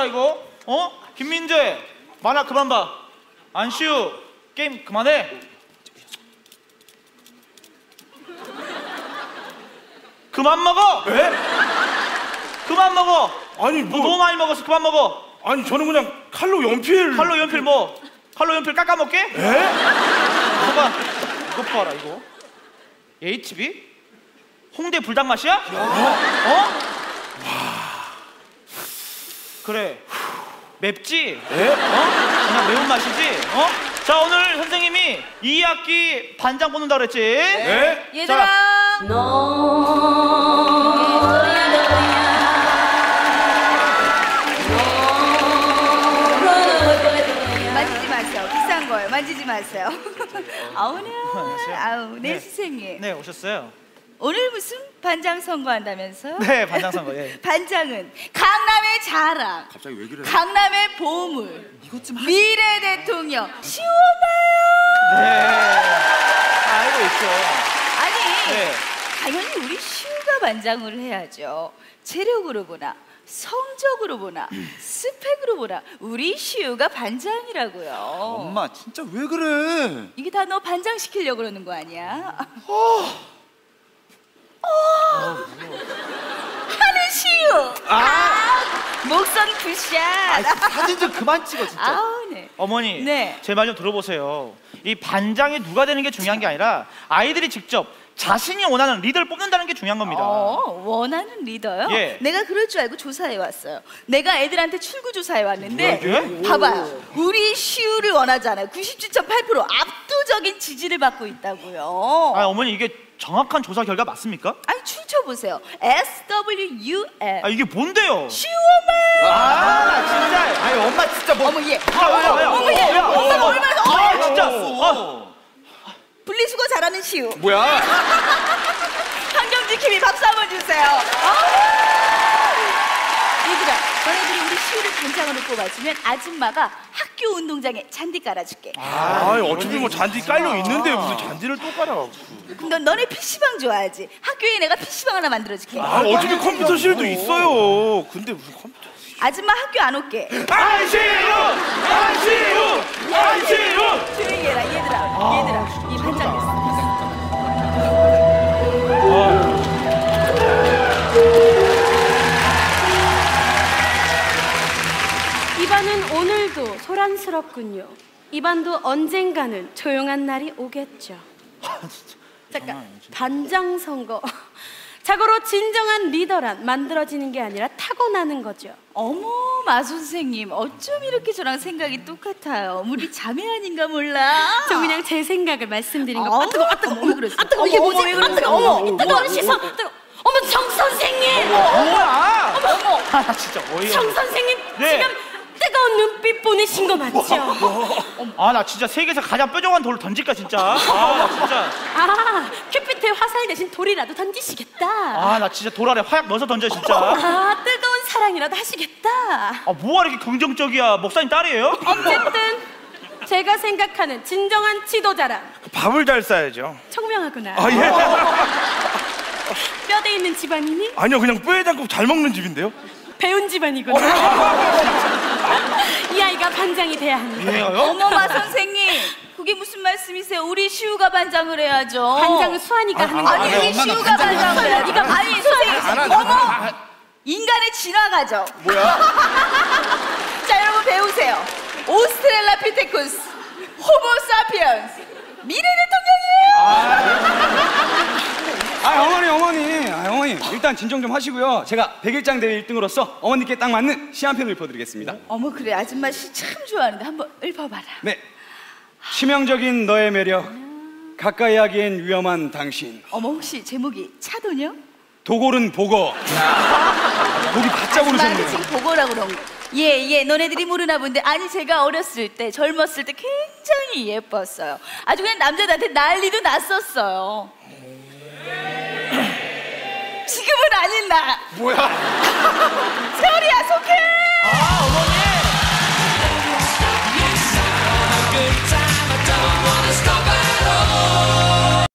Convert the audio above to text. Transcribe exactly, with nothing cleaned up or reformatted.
봐라 이거. 어? 김민재 만화 그만 봐. 안시우 게임 그만해. 그만 먹어. 에? 그만 먹어. 아니 뭐 뭐 너무 많이 먹었어. 그만 먹어. 아니 저는 그냥 칼로 연필. 칼로 연필 뭐? 칼로 연필 깎아 먹게? 에? 봐봐. 이거 봐라 이거. 에이치비? 홍대 불닭맛이야? 어? 그래. 맵지? 에? 어? 그냥 매운맛이지? 어? 자, 오늘 선생님이 이 학기 반장 뽑는다 그랬지? 네? 얘들아. 만지지 마세요. 비싼 거예요. 만지지 마세요. 아우네. 아우, 네, 네. 선생님. 네, 오셨어요. 오늘 무슨 반장 선거한다면서요? 네, 반장 선거. 예. 반장은 강남의 자랑, 갑자기 왜 그래? 강남의 보물, 이것 좀 미래 대통령 시오마요. 네. 알고 있죠. 아니, 네. 당연히 우리 시우가 반장을 해야죠. 재력으로 보나 성적으로 보나 스펙으로 보나 우리 시우가 반장이라고요. 엄마 진짜 왜 그래? 이게 다 너 반장 시키려고 그러는 거 아니야? 어. 어. 하는 시우. 아, 목선 굿샷. 아, 사진 좀 그만 찍어 진짜. 아우, 네. 어머니, 네. 제 말 좀 들어보세요. 이 반장이 누가 되는 게 중요한 게 아니라 아이들이 직접 자신이 원하는 리더를 뽑는다는 게 중요한 겁니다. 어, 원하는 리더요? 예. 내가 그럴 줄 알고 조사해 왔어요. 내가 애들한테 출구 조사해 왔는데 뭐야, 봐봐요. 우리 시우를 원하잖아요. 구십칠 점 팔 퍼센트 압도적인 지지를 받고 있다고요. 아, 어머니 이게 정확한 조사 결과 맞습니까? 아니 춤춰보세요. 에스 더블유 유 엠. 아, 이게 뭔데요? 시우엄마. 아, 진짜. 아니 엄마 진짜 뭐. 어머 얘. 아, 왜요, 왜요? 어머 얘. 왜요? 엄마가 얼마나 아, 어, 진짜. 아, 분리수거 잘하는 시우. 뭐야? 환경지킴이 박수 한번 주세요. 얘들아, 너네들이 우리 시우를 반장으로 뽑아주면 아줌마가 학교 운동장에 잔디 깔아줄게. 아, 어차피 뭐 잔디 깔려 있는데 무슨 잔디를 또 깔아? 그럼 너, 너네 피시방 좋아하지? 학교에 내가 피시방 하나 만들어줄게. 아, 어차피 컴퓨터실도 있어요. 근데 무슨 컴퓨터? 아줌마 학교 안 올게. 안시우! 안시우! 안시우! 조용히 해라 얘들아. 얘들아, 이 반장 됐어. 이 반은 오늘도 소란스럽군요. 이 반도 언젠가는 조용한 날이 오겠죠. 잠깐, 반장 선거. 자고로 진정한 리더란 만들어지는 게 아니라 타고나는 거죠. 어머, 마 선생님, 어쩜 이렇게 저랑 생각이 똑같아요. 우리 자매 아닌가 몰라. 저 그냥 제 생각을 말씀드린 거. 어, 아 뜨거, 아 뜨거, 어머, 그랬어. 아 뜨거, 이게 뭐지? 아 뜨거, 어머, 뜨거운 시선, 뜨거. 어머, 정 선생님. 뭐야? 어머, 어머. 아, 진짜 어이없네. 정 선생님 네. 지금 뜨거운 눈빛 보내신 거 맞죠? 아, 나 진짜 세계에서 가장 뾰족한 돌을 던질까 진짜. 아, 나 진짜. 아, 큐피트의 화살 대신 돌이라도 던지시겠다. 아, 나 진짜 돌 아래 화약 넣어서 던져 진짜. 아, 뜨거운 사랑이라도 하시겠다. 아, 뭐가 이렇게 긍정적이야? 목사님 딸이에요? 어쨌든 제가 생각하는 진정한 지도자란 밥을 잘 싸야죠. 청명하구나. 아 예. 뼈대 있는 집안이니? 아니요, 그냥 뼈에 담고 잘 먹는 집인데요. 배운 집안이구나. 이 아이가 반장이 돼야 합니다. 왜요? 어머, 마 선생님. 그게 무슨 말씀이세요? 우리 시우가 반장을 해야죠. 반장은 수환이가 하는 거야. 아니, 우리 시우가 반장을 해야지. 아니, 선생님. 어머! 인간의 진화가죠. 뭐야? 자, 여러분 배우세요. 오스트랄라피테쿠스, 호모사피언스, 미래 대통령이에요. 아 어머니 어머니 아 어머니 일단 진정 좀 하시고요. 제가 백일장 대회 일 등으로서 어머니께 딱 맞는 시 한 편을 읊어드리겠습니다. 어머, 그래, 아줌마 시 참 좋아하는데 한번 읊어봐라. 네, 치명적인 너의 매력, 가까이 하기엔 위험한 당신, 어머, 혹시 제목이 차도녀? 도골은 보거. 목이 바짝 아줌마한테 오르셨네요. 지금 보고라고 그런 거. 예, 예, 너네들이 모르나 본데, 아니 제가 어렸을 때, 젊었을 때 굉장히 예뻤어요. 아주 그냥 남자들한테 난리도 났었어요. 지금은 아닌 나. 뭐야? 세월이야, 속해.